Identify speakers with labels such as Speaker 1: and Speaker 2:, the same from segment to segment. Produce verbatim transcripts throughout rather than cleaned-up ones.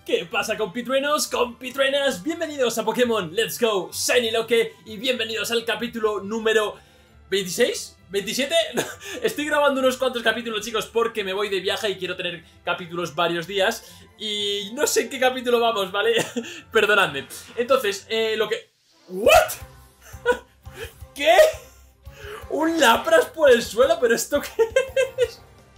Speaker 1: ¿Qué pasa, compitruenos, compitruenas? Bienvenidos a Pokémon Let's Go Shiny Loque y bienvenidos al capítulo número veintiséis, veintisiete. Estoy grabando unos cuantos capítulos, chicos, porque me voy de viaje y quiero tener capítulos varios días y no sé en qué capítulo vamos, ¿vale? Perdonadme. Entonces, eh, lo que... ¿What? ¿Qué? ¿Un Lapras por el suelo? ¿Pero esto qué es?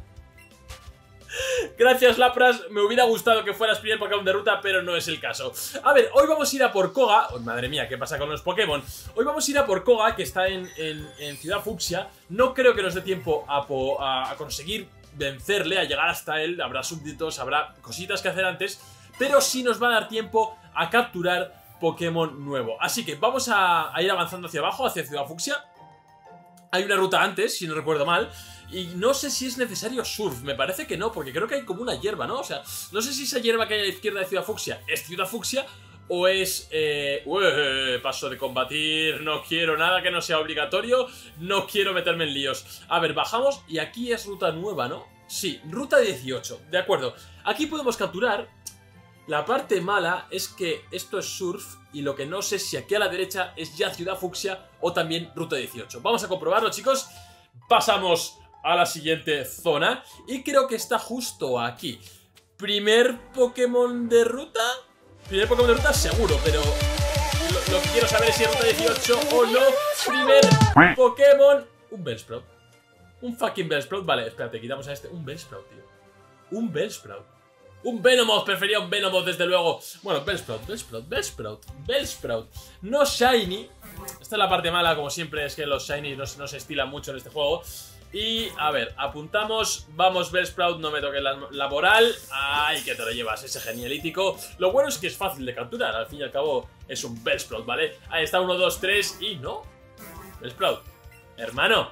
Speaker 1: Gracias, Lapras, me hubiera gustado que fueras primer Pokémon de ruta, pero no es el caso. A ver, hoy vamos a ir a por Koga. Oh, madre mía, ¿qué pasa con los Pokémon? Hoy vamos a ir a por Koga, que está en, en, en Ciudad Fucsia. No creo que nos dé tiempo a, po, a, a conseguir vencerle, a llegar hasta él. Habrá súbditos, habrá cositas que hacer antes, pero sí nos va a dar tiempo a capturar Pokémon nuevo. Así que vamos a, a ir avanzando hacia abajo, hacia Ciudad Fucsia. Hay una ruta antes, si no recuerdo mal. Y no sé si es necesario surf, me parece que no, porque creo que hay como una hierba, ¿no? O sea, no sé si esa hierba que hay a la izquierda de Ciudad Fucsia es Ciudad Fucsia o es... Eh, ué, paso de combatir, no quiero nada que no sea obligatorio, no quiero meterme en líos. A ver, bajamos y aquí es ruta nueva, ¿no? Sí, ruta dieciocho, de acuerdo. Aquí podemos capturar. La parte mala es que esto es surf y lo que no sé si aquí a la derecha es ya Ciudad Fucsia o también ruta dieciocho. Vamos a comprobarlo, chicos. Pasamos a la siguiente zona y creo que está justo aquí. ¿Primer Pokémon de ruta? Primer Pokémon de ruta seguro, pero lo, lo que quiero saber es si es ruta dieciocho o no. Primer Pokémon... Un Bellsprout. Un fucking Bellsprout. Vale, espérate, quitamos a este. Un Bellsprout, tío. Un Bellsprout. Un Venomoth, prefería un Venomoth desde luego. Bueno, Bellsprout, Bellsprout, Bellsprout, Bellsprout. No Shiny. Esta es la parte mala, como siempre, es que los Shiny no, no se estilan mucho en este juego. Y, a ver, apuntamos. Vamos, Bellsprout, no me toques la, la moral. Ay, que te lo llevas, ese genialítico. Lo bueno es que es fácil de capturar. Al fin y al cabo, es un Bellsprout, ¿vale? Ahí está, uno, dos, tres y no. Bellsprout, hermano.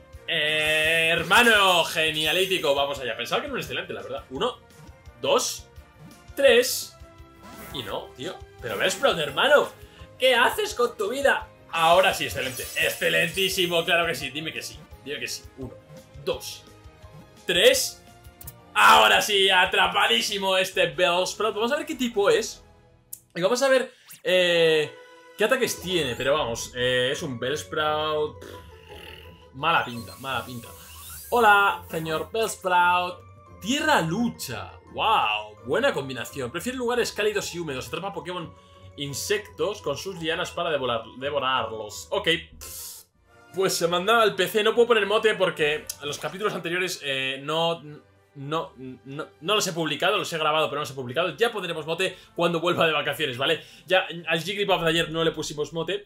Speaker 1: Eh, hermano, genialítico. Vamos allá, pensaba que era un excelente, la verdad. Uno, dos, tres. Y no, tío. Pero Bellsprout, hermano, ¿qué haces con tu vida? Ahora sí, excelente. Excelentísimo, claro que sí, dime que sí. Dime que sí. Uno, dos, tres. Ahora sí, atrapadísimo este Bellsprout. Vamos a ver qué tipo es. Y vamos a ver eh, qué ataques tiene. Pero vamos, eh, es un Bellsprout. Mala pinta, mala pinta. Hola, señor Bellsprout. Tierra lucha. Wow, buena combinación. Prefiere lugares cálidos y húmedos. Atrapa Pokémon insectos con sus lianas para devorar, devorarlos. Ok. Pues se mandaba al P C. No puedo poner mote porque los capítulos anteriores eh, no, no, no, no los he publicado. Los he grabado pero no los he publicado. Ya pondremos mote cuando vuelva de vacaciones, ¿vale? Ya al Jigglypuff de ayer no le pusimos mote.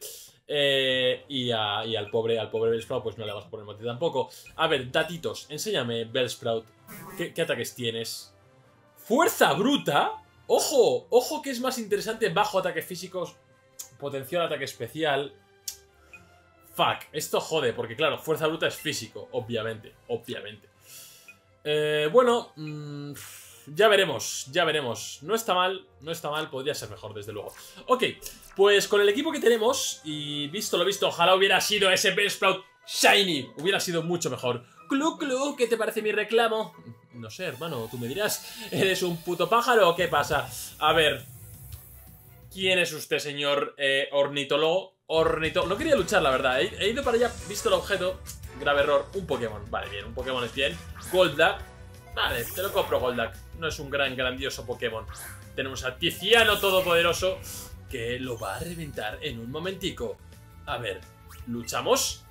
Speaker 1: Eh, y, a, y al pobre al pobre Bellsprout pues no le vamos a poner mote tampoco. A ver, datitos. Enséñame, Bellsprout. ¿Qué, qué ataques tienes? ¡Fuerza bruta! ¡Ojo! ¡Ojo que es más interesante! Bajo ataque físicos, potencial ataque especial. Fuck, esto jode, porque claro, fuerza bruta es físico, obviamente, obviamente. Eh, bueno, mmm, ya veremos, ya veremos. No está mal, no está mal, podría ser mejor, desde luego. Ok, pues con el equipo que tenemos, y visto lo visto, ojalá hubiera sido ese Bellsprout Shiny, hubiera sido mucho mejor. Clu, clu, ¿qué te parece mi reclamo? No sé, hermano, tú me dirás, ¿eres un puto pájaro o qué pasa? A ver, ¿quién es usted, señor eh, ornitólogo? Ornito... No quería luchar, la verdad. He, he ido para allá, visto el objeto. Grave error. Un Pokémon. Vale, bien. Un Pokémon es bien. Golduck. Vale, te lo compro, Golduck. No es un gran, grandioso Pokémon. Tenemos a Tiziano Todopoderoso, que lo va a reventar en un momentico. A ver, ¿luchamos?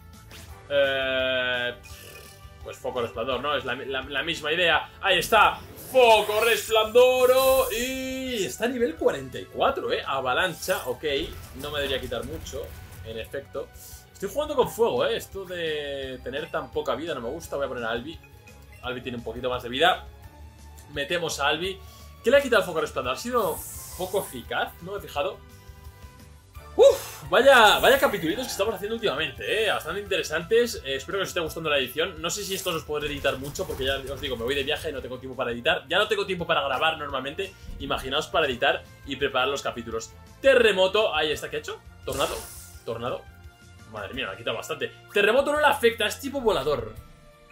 Speaker 1: Eh... Pues Foco Resplandor, ¿no? Es la, la, la misma idea. Ahí está. Foco Resplandoro. Y está a nivel cuarenta y cuatro, ¿eh? Avalancha, ok. No me debería quitar mucho, en efecto. Estoy jugando con fuego, ¿eh? Esto de tener tan poca vida no me gusta. Voy a poner a Albi. Albi tiene un poquito más de vida. Metemos a Albi. ¿Qué le ha quitado el Foco Resplandor? Ha sido poco eficaz, ¿no me he fijado? Uf, vaya, vaya capitulitos que estamos haciendo últimamente, ¿eh? Bastante interesantes. Eh, espero que os esté gustando la edición. No sé si estos os podré editar mucho porque ya os digo, me voy de viaje y no tengo tiempo para editar. Ya no tengo tiempo para grabar normalmente. Imaginaos para editar y preparar los capítulos. Terremoto, ahí está, ¿qué ha hecho? Tornado, tornado. Madre mía, me ha quitado bastante. Terremoto no le afecta, es tipo volador.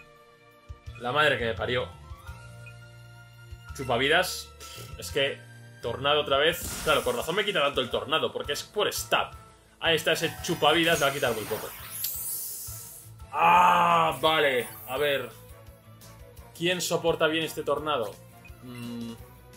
Speaker 1: La madre que me parió. Chupavidas. Es que Tornado otra vez. Claro, con razón me quita tanto el tornado, porque es por stab. Ahí está ese chupavidas, me va a quitar muy poco. Ah, vale. A ver. ¿Quién soporta bien este tornado? Mm.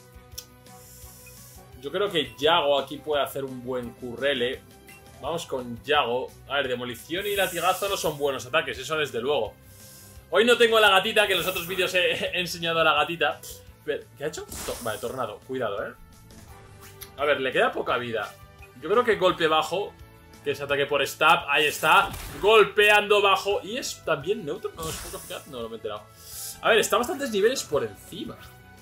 Speaker 1: Yo creo que Yago aquí puede hacer un buen currele. Vamos con Yago. A ver, demolición y latigazo no son buenos ataques, eso desde luego. Hoy no tengo a la gatita, que en los otros vídeos he, he enseñado a la gatita. Pero, ¿qué ha hecho? To vale, tornado, cuidado, eh. A ver, le queda poca vida. Yo creo que golpe bajo, que es ataque por stab, ahí está. Golpeando bajo. Y es también neutro, no es poco eficaz, no, no me he enterado. A ver, está bastantes niveles por encima.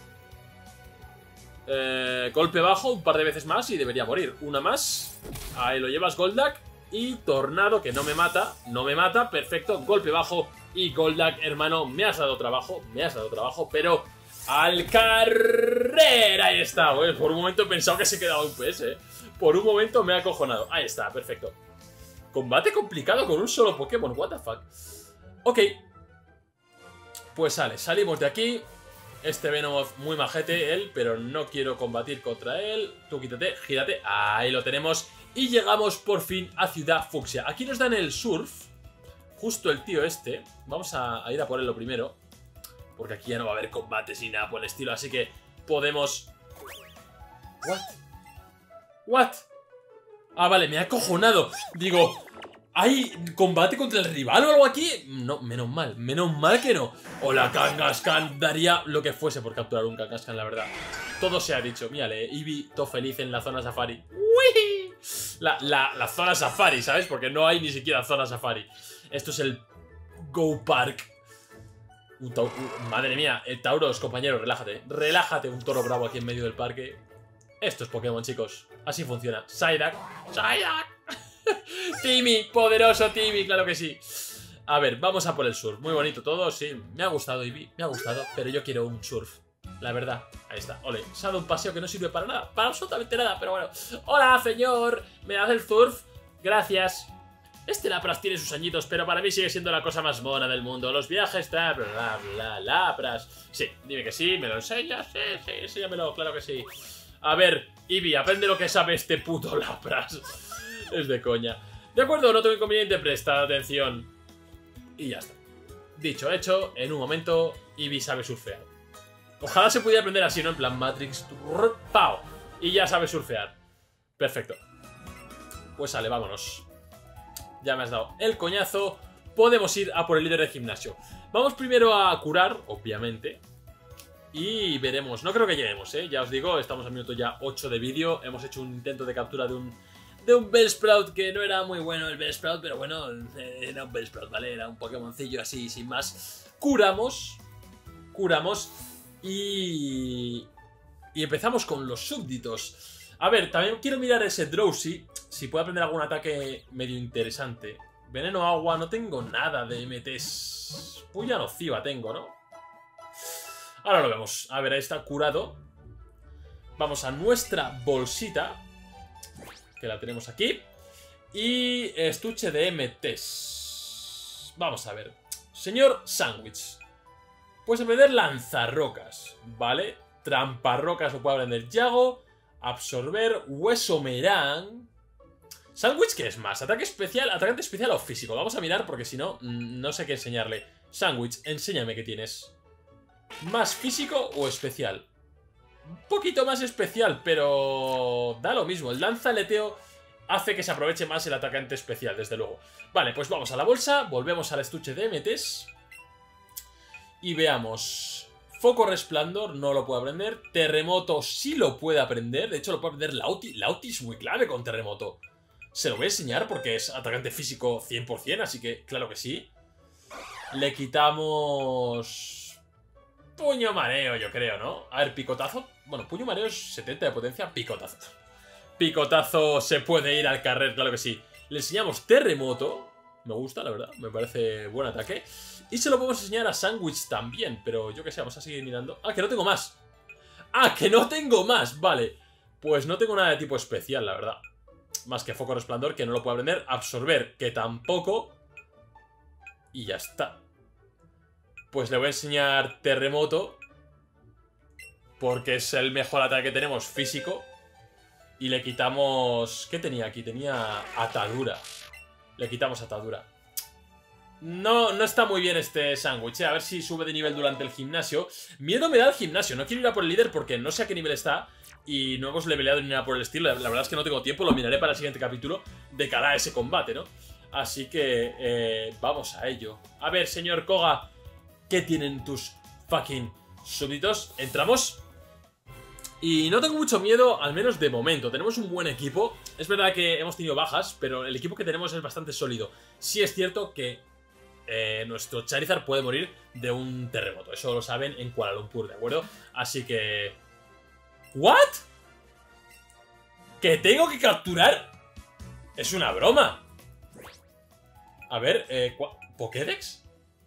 Speaker 1: Eh, golpe bajo, un par de veces más y debería morir. Una más. Ahí lo llevas, Goldak. Y tornado, que no me mata. No me mata, perfecto. Golpe bajo y Goldak, hermano. Me has dado trabajo, me has dado trabajo, pero... ¡al carrera! Ahí está, güey. Por un momento he pensado que se quedaba un P S, ¿eh? Por un momento me ha acojonado. Ahí está, perfecto. Combate complicado con un solo Pokémon, what the fuck. Ok. Pues sale, salimos de aquí. Este Venomoth muy majete, él, pero no quiero combatir contra él. Tú quítate, gírate. Ahí lo tenemos. Y llegamos por fin a Ciudad Fucsia. Aquí nos dan el surf. Justo el tío este. Vamos a, a ir a por él lo primero. Porque aquí ya no va a haber combates ni nada por el estilo. Así que podemos... ¿What? ¿What? Ah, vale, me ha acojonado. Digo... ¿hay combate contra el rival o algo aquí? No, menos mal, menos mal que no. O la Kangaskhan daría lo que fuese por capturar un Kangaskhan, la verdad. Todo se ha dicho. Mírale, Eevee, todo feliz en la zona safari. ¡Uy! La, la, la zona safari, ¿sabes? Porque no hay ni siquiera zona safari. Esto es el Go Park. Un un, madre mía, el Tauros, compañero, relájate. Relájate, un toro bravo aquí en medio del parque. Esto es Pokémon, chicos. Así funciona. Psyduck. Psyduck. Timmy, poderoso Timmy, claro que sí. A ver, vamos a por el surf. Muy bonito todo, sí. Me ha gustado, Eevee, me ha gustado. Pero yo quiero un surf, la verdad. Ahí está, ole. Se ha dado un paseo que no sirve para nada. Para absolutamente nada, pero bueno. Hola, señor. ¿Me das el surf? Gracias. Este Lapras tiene sus añitos, pero para mí sigue siendo la cosa más mona del mundo. Los viajes, bla, bla, bla, Lapras. Sí, dime que sí, me lo enseñas. Sí, sí, enséñamelo, claro que sí. A ver, Eevee, aprende lo que sabe este puto Lapras. Es de coña. De acuerdo, no tengo inconveniente, prestad atención. Y ya está. Dicho, hecho, en un momento, Eevee sabe surfear. Ojalá se pudiera aprender así, ¿no? En plan Matrix. ¡Pau! Y ya sabe surfear. Perfecto. Pues sale, vámonos. Ya me has dado el coñazo. Podemos ir a por el líder de gimnasio. Vamos primero a curar, obviamente. Y veremos. No creo que lleguemos, ¿eh? Ya os digo, estamos al minuto ya ocho de vídeo. Hemos hecho un intento de captura de un... de un Bellsprout que no era muy bueno el Bellsprout, pero bueno, era un Bellsprout, ¿vale? Era un Pokémoncillo así, sin más. Curamos. Curamos. Y... y empezamos con los súbditos. A ver, también quiero mirar ese Drowsy, si puede aprender algún ataque medio interesante. Veneno agua, no tengo nada de M Ts. Puya nociva tengo, ¿no? Ahora lo vemos. A ver, ahí está curado. Vamos a nuestra bolsita, que la tenemos aquí. Y estuche de M Ts. Vamos a ver. Señor Sandwich. Puedes aprender lanzarrocas, ¿vale? Tramparrocas lo puede aprender Yago. Absorber, hueso merán. Sandwich, ¿qué es más? ¿Ataque especial, atacante especial o físico? Vamos a mirar porque si no, no sé qué enseñarle. Sandwich, enséñame qué tienes. ¿Más físico o especial? Un poquito más especial, pero da lo mismo. El lanzaleteo hace que se aproveche más el atacante especial, desde luego. Vale, pues vamos a la bolsa, volvemos al estuche de M Ts. Y veamos... Foco resplandor no lo puede aprender. Terremoto sí lo puede aprender. De hecho lo puede aprender Lauti. Lauti es muy clave con terremoto. Se lo voy a enseñar porque es atacante físico cien por cien. Así que claro que sí. Le quitamos... puño mareo, yo creo, ¿no? A ver, picotazo. Bueno, puño mareo es setenta de potencia. Picotazo. Picotazo se puede ir al carrer, claro que sí. Le enseñamos terremoto. Me gusta, la verdad. Me parece buen ataque. Y se lo podemos enseñar a Sandwich también. Pero yo qué sé, vamos a seguir mirando. ¡Ah, que no tengo más! ¡Ah, que no tengo más! Vale. Pues no tengo nada de tipo especial, la verdad. Más que foco resplandor, que no lo puedo aprender. Absorber, que tampoco. Y ya está. Pues le voy a enseñar terremoto. porque es el mejor ataque que tenemos físico. Y le quitamos... ¿Qué tenía aquí? Tenía atadura. Le quitamos atadura. No, no está muy bien este sándwich, ¿eh? A ver si sube de nivel durante el gimnasio. Miedo me da el gimnasio. No quiero ir a por el líder porque no sé a qué nivel está. Y no hemos leveleado ni nada por el estilo. La verdad es que no tengo tiempo. Lo miraré para el siguiente capítulo de cara a ese combate, ¿no? Así que eh, vamos a ello. A ver, señor Koga, ¿qué tienen tus fucking súbditos? Entramos. Y no tengo mucho miedo, al menos de momento. Tenemos un buen equipo. Es verdad que hemos tenido bajas, pero el equipo que tenemos es bastante sólido. Sí es cierto que eh, nuestro Charizard puede morir de un terremoto. Eso lo saben en Kuala Lumpur, ¿de acuerdo? Así que... ¿What? ¿Que tengo que capturar? Es una broma. A ver, eh, ¿Pokédex?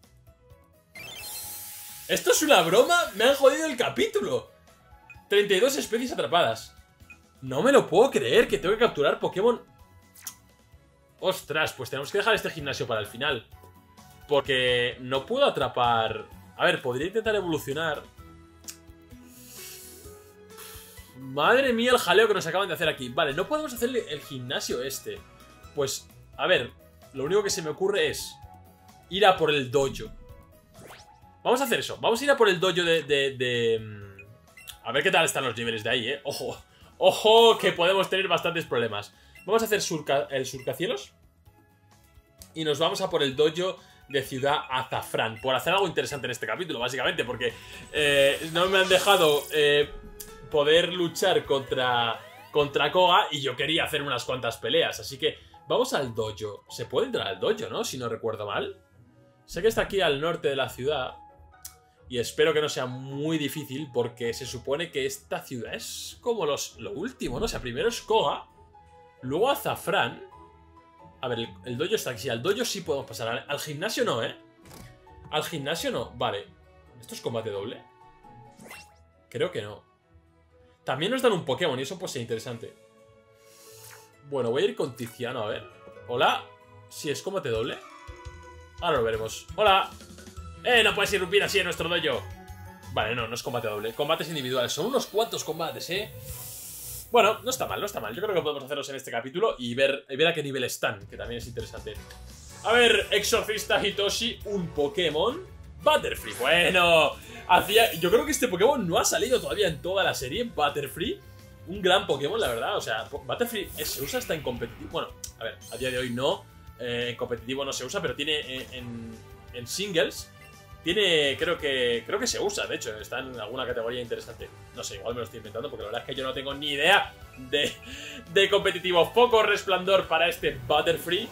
Speaker 1: ¿Esto es una broma? Me han jodido el capítulo. treinta y dos especies atrapadas. No me lo puedo creer que tengo que capturar Pokémon. Ostras, pues tenemos que dejar este gimnasio para el final. Porque no puedo atrapar... A ver, podría intentar evolucionar. Madre mía el jaleo que nos acaban de hacer aquí. Vale, no podemos hacerle el gimnasio este. Pues, a ver, lo único que se me ocurre es ir a por el dojo. Vamos a hacer eso. Vamos a ir a por el dojo de... de, de... A ver qué tal están los niveles de ahí, eh. Ojo, ojo, que podemos tener bastantes problemas. Vamos a hacer surca, el surcacielos. Y nos vamos a por el dojo de Ciudad Azafrán. Por hacer algo interesante en este capítulo, básicamente. Porque eh, no me han dejado eh, poder luchar contra, contra Koga. Y yo quería hacer unas cuantas peleas. Así que vamos al dojo. Se puede entrar al dojo, ¿no? Si no recuerdo mal. Sé que está aquí al norte de la ciudad. Y espero que no sea muy difícil porque se supone que esta ciudad es como los, lo último, ¿no? O sea, primero es Koga, luego Azafrán. A ver, el, el dojo está aquí. Al dojo sí podemos pasar. Al, al gimnasio no, ¿eh? Al gimnasio no. Vale. ¿Esto es combate doble? Creo que no. También nos dan un Pokémon y eso puede ser interesante. Bueno, voy a ir con Tiziano, a ver. Hola. ¿Sí es combate doble? Ahora lo veremos. Hola. ¡Eh! No puedes irrumpir así en nuestro dojo. Vale, no, no es combate doble. Combates individuales. Son unos cuantos combates, ¿eh? Bueno, no está mal, no está mal. Yo creo que podemos hacerlos en este capítulo y ver, ver a qué nivel están, que también es interesante. A ver, Exorcista Hitoshi, un Pokémon. Butterfree. Bueno, hacía... yo creo que este Pokémon no ha salido todavía en toda la serie. Butterfree. Un gran Pokémon, la verdad. O sea, Butterfree se usa hasta en competitivo. Bueno, a ver, a día de hoy no. Eh, en competitivo no se usa, pero tiene en, en, en singles... Tiene, creo que creo que se usa, de hecho, está en alguna categoría interesante. No sé, igual me lo estoy inventando porque la verdad es que yo no tengo ni idea de, de competitivo. Foco resplandor para este Butterfree.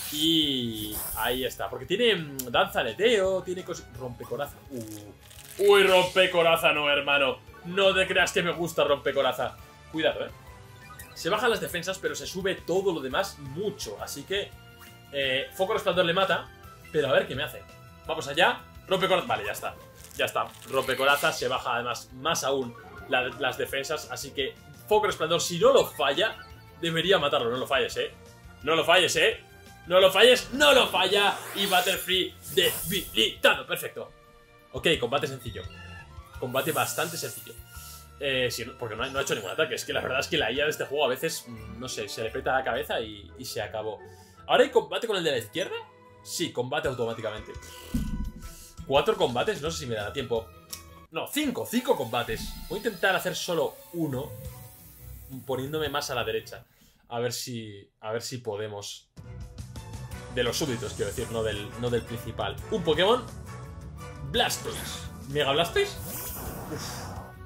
Speaker 1: Y ahí está, porque tiene danza aleteo, tiene cosas... Rompecoraza. Uh. Uy, rompecoraza no, hermano. No te creas que me gusta rompecoraza. Cuidado, eh. Se bajan las defensas, pero se sube todo lo demás mucho. Así que eh, Foco resplandor le mata, pero a ver qué me hace. Vamos allá. Rompecoraza, vale, ya está. Ya está. Rompecoraza se baja además más aún la, las defensas. Así que Foco resplandor, si no lo falla, debería matarlo. No lo falles, eh. No lo falles, eh. No lo falles, no lo falla. Y Butterfree debilitado. Perfecto. Ok, combate sencillo. Combate bastante sencillo. Eh, sí, porque no ha, no ha hecho ningún ataque. Es que la verdad es que la I A de este juego a veces, no sé, se le peta la cabeza y, y se acabó. ¿Ahora hay combate con el de la izquierda? Sí, combate automáticamente. Cuatro combates, no sé si me dará tiempo. No, cinco, cinco combates. Voy a intentar hacer solo uno, poniéndome más a la derecha. A ver si, a ver si podemos. De los súbditos, quiero decir, no del, no del principal. Un Pokémon Blastoise. ¿Mega Blastoise? Uf.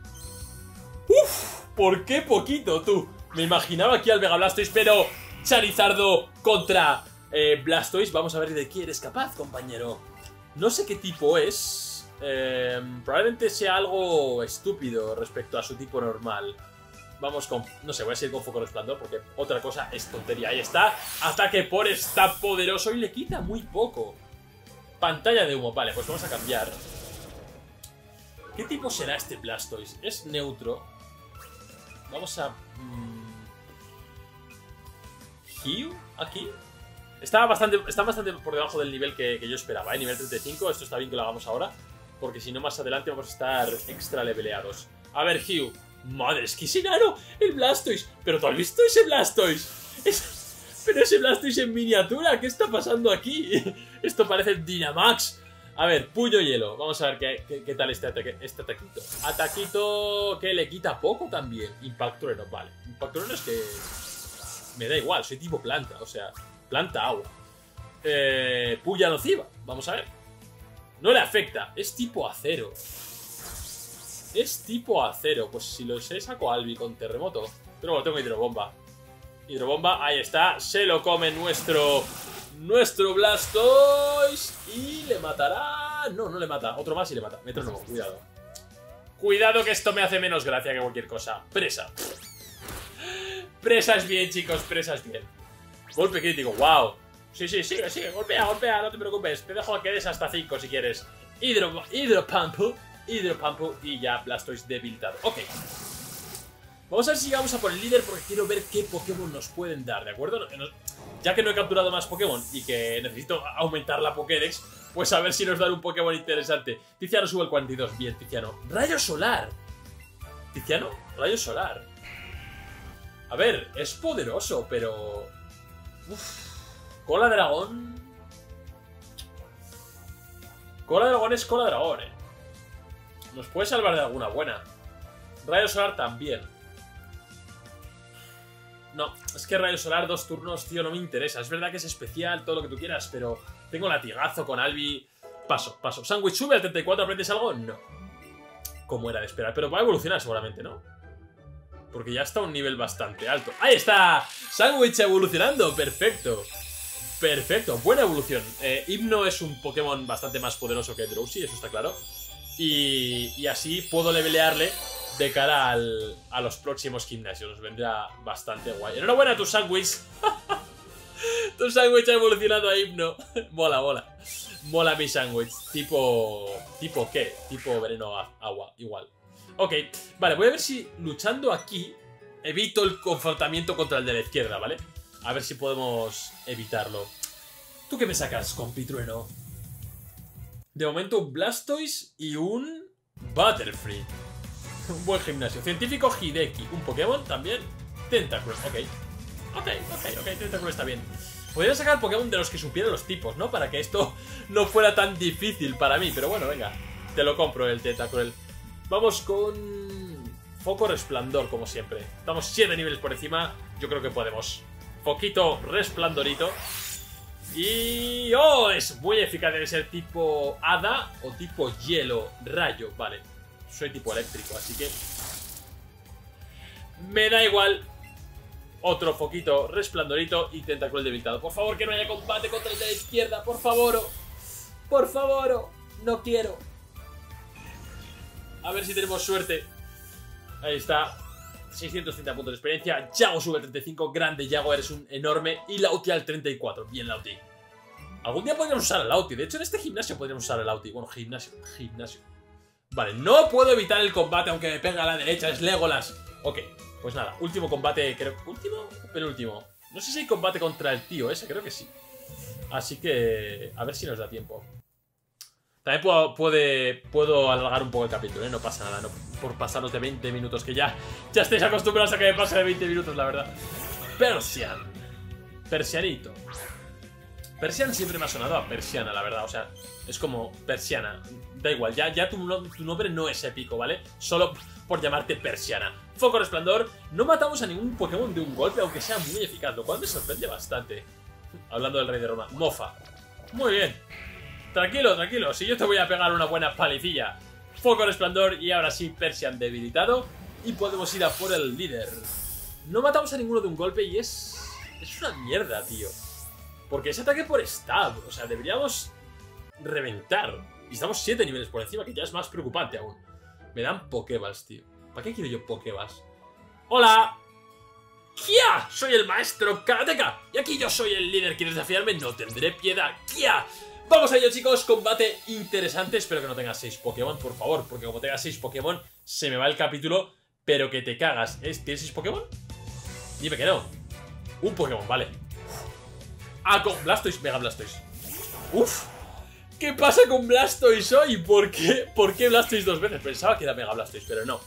Speaker 1: Uf, ¿por qué poquito, tú? Me imaginaba aquí al Mega Blastoise, pero Charizardo contra eh, Blastoise. Vamos a ver de qué eres capaz, compañero. No sé qué tipo es. Eh, probablemente sea algo estúpido respecto a su tipo normal. Vamos con... no sé, voy a seguir con Foco resplandor porque otra cosa es tontería. Ahí está. Ataque por está poderoso y le quita muy poco. Pantalla de humo. Vale, pues vamos a cambiar. ¿Qué tipo será este Blastoise? Es neutro. Vamos a... Mmm... ¿Hugh? ¿Aquí? Está bastante, está bastante por debajo del nivel que, que yo esperaba, ¿eh? Nivel treinta y cinco, esto está bien que lo hagamos ahora, porque si no más adelante vamos a estar extra leveleados. A ver, Hugh. Madre, es que ese enano, el Blastoise. Pero ¿tú has visto ese Blastoise? Es... Pero ese Blastoise en miniatura, ¿qué está pasando aquí? Esto parece Dynamax. A ver, puño hielo. Vamos a ver qué, qué, qué tal este, ataque, este ataquito. Ataquito que le quita poco también. Impactrueno, vale. Impactrueno es que... me da igual, soy tipo planta. O sea, planta agua. Eh, puya nociva, vamos a ver. No le afecta, es tipo acero. Es tipo acero. Pues si lo sé, saco a Albi con terremoto. Pero bueno, tengo hidrobomba. Hidrobomba, ahí está. Se lo come nuestro... Nuestro Blastoise. Y le matará... No, no le mata, otro más y le mata. Metrónomo, cuidado. Cuidado que esto me hace menos gracia que cualquier cosa. Presa. Presa es bien, chicos, presa es bien. Golpe crítico, wow. Sí, sí, sigue, sigue, golpea, golpea, no te preocupes. Te dejo que des hasta cinco si quieres. Hidro, Hidropampu, Hidropampu y ya Blastoise debilitado. Ok. Vamos a ver si llegamos a por el líder porque quiero ver qué Pokémon nos pueden dar, ¿de acuerdo? Ya que no he capturado más Pokémon y que necesito aumentar la Pokédex, pues a ver si nos dan un Pokémon interesante. Tiziano sube el cuarenta y dos, bien, Tiziano. Rayo solar. Tiziano, rayo solar. A ver, es poderoso, pero... Uf. Cola de dragón. Cola de dragón es cola de dragón, eh. Nos puede salvar de alguna buena. Rayo solar también. No, es que rayo solar dos turnos, tío, no me interesa. Es verdad que es especial, todo lo que tú quieras, pero tengo latigazo con Albi. Paso, paso. ¿Sándwich sube al treinta y cuatro? ¿Aprendes algo? No. Como era de esperar, pero va a evolucionar seguramente, ¿no? Porque ya está a un nivel bastante alto. ¡Ahí está! Sándwich evolucionando, perfecto. Perfecto, buena evolución. eh, Hipno es un Pokémon bastante más poderoso que Drowsy, eso está claro. Y, y así puedo levelearle de cara al, a los próximos gimnasios. Nos vendrá bastante guay. Enhorabuena, tu sándwich. Tu sándwich ha evolucionado a Hipno. Mola, mola. Mola mi sándwich. Tipo... ¿Tipo qué? Tipo veneno a agua, igual. Ok, vale, voy a ver si luchando aquí evito el confrontamiento contra el de la izquierda, ¿vale? A ver si podemos evitarlo. ¿Tú qué me sacas, compitrueno? De momento un Blastoise y un Butterfree. Un buen gimnasio. Científico Hideki. Un Pokémon también. Tentacruel, ok. Ok, ok, ok, Tentacruel está bien. Podría sacar Pokémon de los que supieran los tipos, ¿no? Para que esto no fuera tan difícil para mí. Pero bueno, venga. Te lo compro el Tentacruel. Vamos con... Foco Resplandor, como siempre. Estamos siete niveles por encima. Yo creo que podemos. Foquito Resplandorito. Y... ¡oh! Es muy eficaz. Debe ser tipo Hada o tipo Hielo. Rayo, vale. Soy tipo eléctrico, así que... me da igual. Otro Foquito Resplandorito y Tentacruel debilitado. Por favor, que no haya combate contra el de la izquierda. Por favor. Por favor. No quiero. A ver si tenemos suerte. Ahí está. seiscientos treinta puntos de experiencia. Yago sube al treinta y cinco. Grande Yago, eres un enorme. Y Lauti al treinta y cuatro. Bien, Lauti. Algún día podríamos usar a Lauti. De hecho, en este gimnasio podríamos usar a Lauti. Bueno, gimnasio. Gimnasio. Vale, no puedo evitar el combate aunque me pega a la derecha. Es Legolas. Ok, pues nada. Último combate, creo. ¿Último o penúltimo? No sé si hay combate contra el tío ese. Creo que sí. Así que... a ver si nos da tiempo. También puedo, puede, puedo alargar un poco el capítulo, ¿eh? No pasa nada, no por pasarnos de veinte minutos, que ya, ya estáis acostumbrados a que me pase de veinte minutos, la verdad. Persian. Persianito. Persian siempre me ha sonado a persiana, la verdad, o sea, es como persiana. Da igual, ya, ya tu, tu nombre no es épico, ¿vale? Solo por llamarte persiana. Foco Resplandor. No matamos a ningún Pokémon de un golpe, aunque sea muy eficaz, lo cual me sorprende bastante. Hablando del Rey de Roma. Mofa. Muy bien. Tranquilo, tranquilo, si yo te voy a pegar una buena palicilla. Foco Resplandor y ahora sí Persian debilitado. Y podemos ir a por el líder. No matamos a ninguno de un golpe y es... es una mierda, tío. Porque es ataque por stab, o sea, deberíamos reventar. Y estamos siete niveles por encima, que ya es más preocupante aún. Me dan Pokéballs, tío. ¿Para qué quiero yo Pokéballs? ¡Hola! ¡Kia! Soy el maestro Karateka. Y aquí yo soy el líder. ¿Quieres desafiarme? No tendré piedad. ¡Kia! Vamos a ello, chicos, combate interesante. Espero que no tengas seis Pokémon, por favor, porque como tengas seis Pokémon se me va el capítulo, pero que te cagas. ¿Tienes seis Pokémon? Dime que no. Un Pokémon, vale. Ah, con Blastoise, Mega Blastoise. Uf, ¿qué pasa con Blastoise hoy? ¿Por qué? ¿Por qué Blastoise dos veces? Pensaba que era Mega Blastoise, pero no.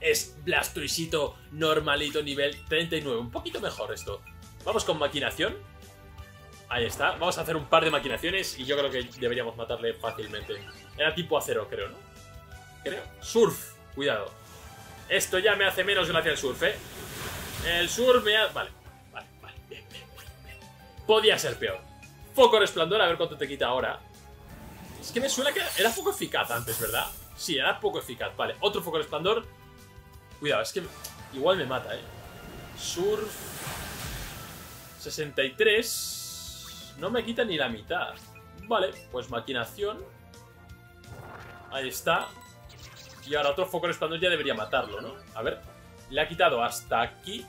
Speaker 1: es Blastoisito normalito, nivel treinta y nueve. Un poquito mejor esto. Vamos con maquinación. Ahí está. Vamos a hacer un par de maquinaciones y yo creo que deberíamos matarle fácilmente. Era tipo acero, creo, ¿no? Creo. Surf. Cuidado. Esto ya me hace menos gracia el surf, ¿eh? El surf me ha... Vale. Vale, vale. Bien, bien, bien. Podía ser peor. Foco resplandor, a ver cuánto te quita ahora. Es que me suena que era poco eficaz antes, ¿verdad? Sí, era poco eficaz. Vale, otro foco resplandor. Cuidado, es que igual me mata, ¿eh? Surf... sesenta y tres... No me quita ni la mitad. Vale, pues maquinación. Ahí está. Y ahora otro foco resplandor ya debería matarlo, ¿no? A ver. Le ha quitado hasta aquí.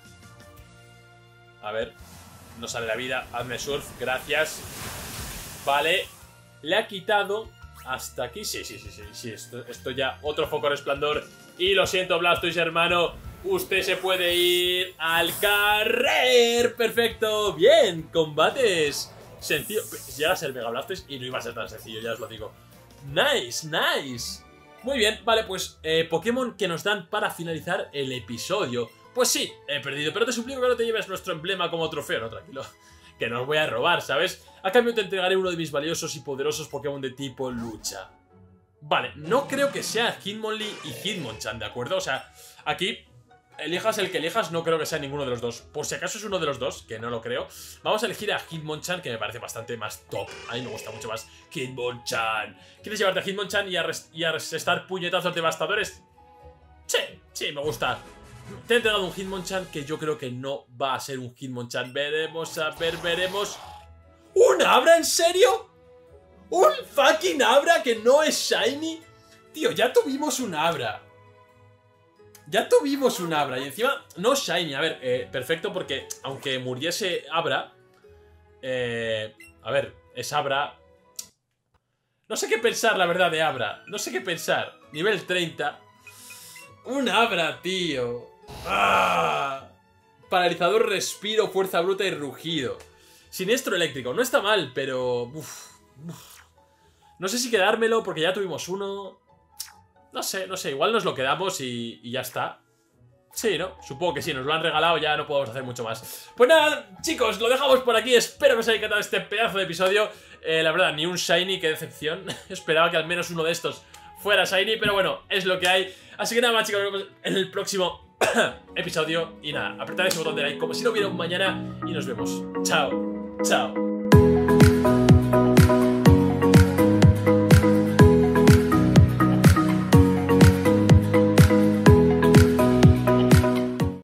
Speaker 1: A ver. No sale la vida. Hazme surf. Gracias. Vale. Le ha quitado hasta aquí. Sí, sí, sí, sí. sí. Esto, esto ya. Otro foco resplandor. Y lo siento, Blastoise, hermano. Usted se puede ir al carrer. Perfecto. Bien. Combates. Sencillo. Llega a ser Mega Blastoise y no iba a ser tan sencillo, ya os lo digo. Nice, nice. Muy bien, vale, pues eh, Pokémon que nos dan para finalizar el episodio. Pues sí, he perdido, pero te suplico que no te lleves nuestro emblema como trofeo, no, tranquilo. Que no os voy a robar, ¿sabes? A cambio te entregaré uno de mis valiosos y poderosos Pokémon de tipo lucha. Vale, no creo que sea Hitmonlee y Hitmonchan, ¿de acuerdo? O sea, aquí... elijas el que elijas, no creo que sea ninguno de los dos. Por si acaso es uno de los dos, que no lo creo. Vamos a elegir a Hitmonchan, que me parece bastante más top. A mí me gusta mucho más Hitmonchan. ¿Quieres llevarte a Hitmonchan y a, y a restar puñetazos devastadores? Sí, sí, me gusta. Te he entregado un Hitmonchan que yo creo que no va a ser un Hitmonchan. Veremos, a ver, veremos. ¿Un Abra, en serio? ¿Un fucking Abra que no es shiny? Tío, ya tuvimos un Abra. Ya tuvimos un Abra y encima no shiny. A ver, eh, perfecto, porque aunque muriese Abra, eh, a ver, es Abra. No sé qué pensar, la verdad, de Abra. No sé qué pensar. Nivel treinta. Un Abra, tío. ¡Ah! Paralizador, respiro, fuerza bruta y rugido. Siniestro eléctrico. No está mal, pero... Uf, uf. No sé si quedármelo porque ya tuvimos uno... No sé, no sé, igual nos lo quedamos y, y ya está. Sí, ¿no? Supongo que sí, nos lo han regalado, ya no podemos hacer mucho más. Pues nada, chicos, lo dejamos por aquí. Espero que os haya encantado este pedazo de episodio. eh, La verdad, ni un shiny, qué decepción. Esperaba que al menos uno de estos fuera shiny, pero bueno, es lo que hay. Así que nada más, chicos, nos vemos en el próximo episodio. Y nada, apretad ese botón de like como si no hubiera un mañana. Y nos vemos. Chao, chao.